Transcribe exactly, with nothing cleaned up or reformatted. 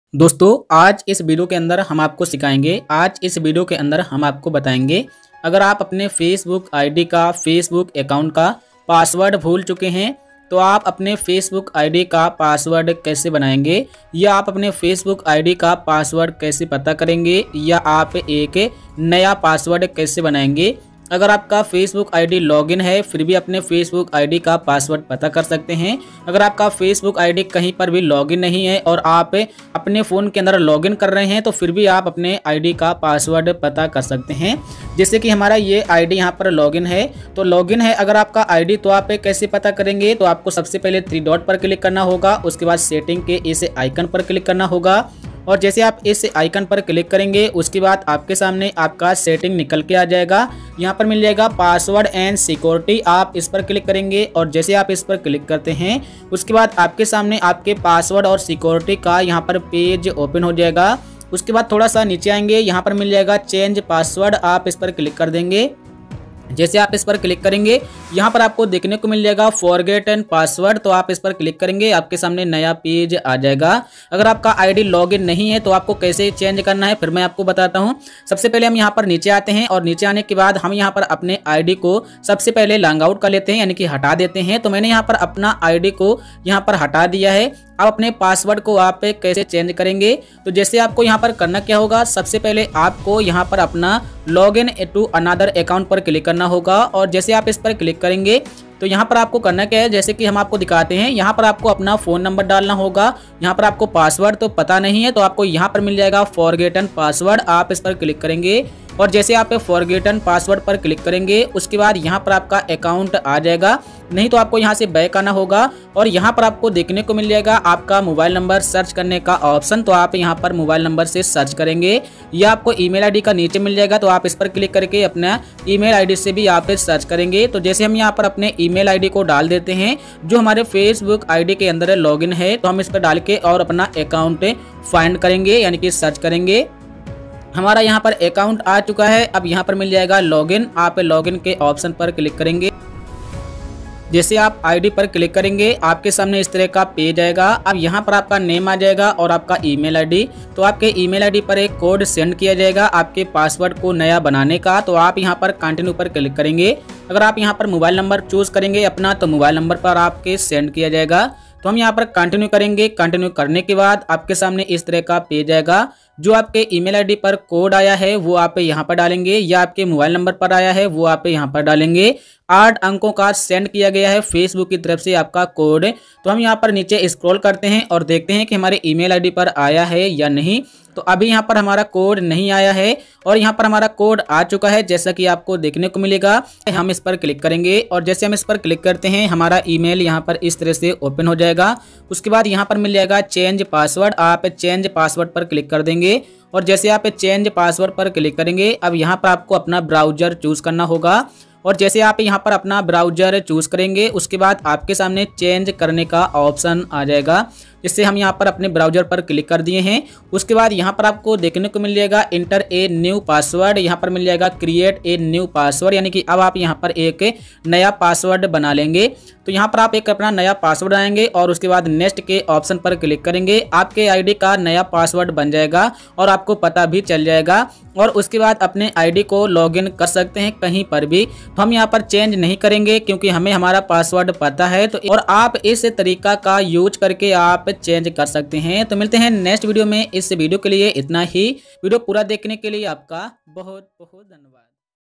दोस्तों आज इस वीडियो के अंदर हम आपको सिखाएंगे आज इस वीडियो के अंदर हम आपको बताएंगे अगर आप अपने फेसबुक आईडी का फेसबुक अकाउंट का पासवर्ड भूल चुके हैं तो आप अपने फेसबुक आईडी का पासवर्ड कैसे बनाएंगे या आप अपने फेसबुक आईडी का पासवर्ड कैसे पता करेंगे या आप एक नया पासवर्ड कैसे बनाएंगे। अगर आपका फेसबुक आईडी लॉगिन है फिर भी अपने फेसबुक आईडी का पासवर्ड पता कर सकते हैं। अगर आपका फेसबुक आईडी कहीं पर भी लॉगिन नहीं है और आप अपने फ़ोन के अंदर लॉगिन कर रहे हैं तो फिर भी आप अपने आईडी का पासवर्ड पता कर सकते हैं। जैसे कि हमारा ये आईडी यहाँ पर लॉगिन है तो लॉगिन है अगर आपका आईडी तो आप कैसे पता करेंगे। तो आपको सबसे पहले थ्री डॉट पर क्लिक करना होगा, उसके बाद सेटिंग के इस आइकन पर क्लिक करना होगा और जैसे आप इस आइकन पर क्लिक करेंगे उसके बाद आपके सामने आपका सेटिंग निकल के आ जाएगा। यहाँ पर मिल जाएगा पासवर्ड एंड सिक्योरिटी, आप इस पर क्लिक करेंगे और जैसे आप इस पर क्लिक करते हैं उसके बाद आपके सामने आपके पासवर्ड और सिक्योरिटी का यहाँ पर पेज ओपन हो जाएगा। उसके बाद थोड़ा सा नीचे आएंगे, यहाँ पर मिल जाएगा चेंज पासवर्ड, आप इस पर क्लिक कर देंगे। जैसे आप इस पर क्लिक करेंगे यहाँ पर आपको देखने को मिल जाएगा फॉरगेट एंड पासवर्ड, तो आप इस पर क्लिक करेंगे आपके सामने नया पेज आ जाएगा। अगर आपका आईडी लॉगिन नहीं है तो आपको कैसे चेंज करना है फिर मैं आपको बताता हूँ। सबसे पहले हम यहाँ पर नीचे आते हैं और नीचे आने के बाद हम यहाँ पर अपने आईडी को सबसे पहले लॉग आउट कर लेते हैं यानी कि हटा देते हैं। तो मैंने यहाँ पर अपना आईडी को यहाँ पर हटा दिया है। अब अपने पासवर्ड को आप कैसे चेंज करेंगे तो जैसे आपको यहाँ पर करना क्या होगा, सबसे पहले आपको यहाँ पर अपना लॉगिन टू अनदर अकाउंट पर क्लिक करना होगा और जैसे आप इस पर क्लिक करेंगे तो यहाँ पर आपको करना क्या है, जैसे कि हम आपको दिखाते हैं। यहाँ पर आपको अपना फ़ोन नंबर डालना होगा। यहाँ पर आपको पासवर्ड तो पता नहीं है तो आपको यहाँ पर मिल जाएगा फॉरगेटन पासवर्ड, आप इस पर क्लिक करेंगे और जैसे आप फॉरगेटन पासवर्ड पर क्लिक करेंगे उसके बाद यहाँ पर आपका अकाउंट आ जाएगा। नहीं तो आपको यहाँ से बैक आना होगा और यहाँ पर आपको देखने को मिल जाएगा आपका मोबाइल नंबर सर्च करने का ऑप्शन, तो आप यहाँ पर मोबाइल नंबर से सर्च करेंगे या आपको ईमेल आईडी का नीचे मिल जाएगा तो आप इस पर क्लिक करके अपना ईमेल आईडी से भी आप सर्च करेंगे। तो जैसे हम यहाँ पर अपने ईमेल आईडी को डाल देते हैं जो हमारे फेसबुक आईडी के अंदर लॉगिन है तो हम इस पर डाल के और अपना अकाउंट फाइंड करेंगे यानी कि सर्च करेंगे। हमारा यहाँ पर अकाउंट आ चुका है। अब यहाँ पर मिल जाएगा लॉगिन, आप लॉगिन के ऑप्शन पर क्लिक करेंगे। जैसे आप आईडी पर क्लिक करेंगे आपके सामने इस तरह का पेज आएगा। अब यहाँ पर आपका नेम आ जाएगा और आपका ईमेल आईडी, तो आपके ईमेल आईडी पर एक कोड सेंड किया जाएगा आपके पासवर्ड को नया बनाने का। तो आप यहाँ पर कंटिन्यू पर क्लिक करेंगे। अगर आप यहाँ पर मोबाइल नंबर चूज करेंगे अपना तो मोबाइल नंबर पर आपके सेंड किया जाएगा। तो हम यहाँ पर कंटिन्यू करेंगे। कंटिन्यू करने के बाद आपके सामने इस तरह का पेज आएगा। जो आपके ईमेल आईडी पर कोड आया है वो आप यहाँ पर डालेंगे या आपके मोबाइल नंबर पर आया है वो आप यहाँ पर डालेंगे। आठ अंकों का सेंड किया गया है फेसबुक की तरफ से आपका कोड। तो हम यहाँ पर नीचे स्क्रॉल करते हैं और देखते हैं कि हमारे ईमेल आईडी पर आया है या नहीं। तो अभी यहाँ पर हमारा कोड नहीं आया है और यहाँ पर हमारा कोड आ चुका है जैसा कि आपको देखने को मिलेगा। हम इस पर क्लिक करेंगे और जैसे हम इस पर क्लिक करते हैं हमारा ईमेल यहाँ पर इस तरह से ओपन हो जाएगा। उसके बाद यहाँ पर मिल जाएगा चेंज पासवर्ड, आप चेंज पासवर्ड पर क्लिक कर देंगे और जैसे आप चेंज पासवर्ड पर क्लिक करेंगे अब यहाँ पर आपको अपना ब्राउजर चूज करना होगा और जैसे आप यहाँ पर अपना ब्राउजर चूज करेंगे उसके बाद आपके सामने चेंज करने का ऑप्शन आ जाएगा। जिससे हम यहाँ पर अपने ब्राउजर पर क्लिक कर दिए हैं। उसके बाद यहाँ पर आपको देखने को मिल जाएगा इंटर ए न्यू पासवर्ड, यहाँ पर मिल जाएगा क्रिएट ए न्यू पासवर्ड, यानी कि अब आप यहाँ पर एक नया पासवर्ड बना लेंगे। तो यहाँ पर आप एक अपना नया पासवर्ड आएंगे और उसके बाद नेक्स्ट के ऑप्शन पर क्लिक करेंगे। आपके आईडी का नया पासवर्ड बन जाएगा और आपको पता भी चल जाएगा और उसके बाद अपने आईडी को लॉगिन कर सकते हैं कहीं पर भी। तो हम यहाँ पर चेंज नहीं करेंगे क्योंकि हमें हमारा पासवर्ड पता है। तो और आप इस तरीका का यूज करके आप चेंज कर सकते हैं। तो मिलते हैं नेक्स्ट वीडियो में। इस वीडियो के लिए इतना ही। वीडियो पूरा देखने के लिए आपका बहुत बहुत धन्यवाद।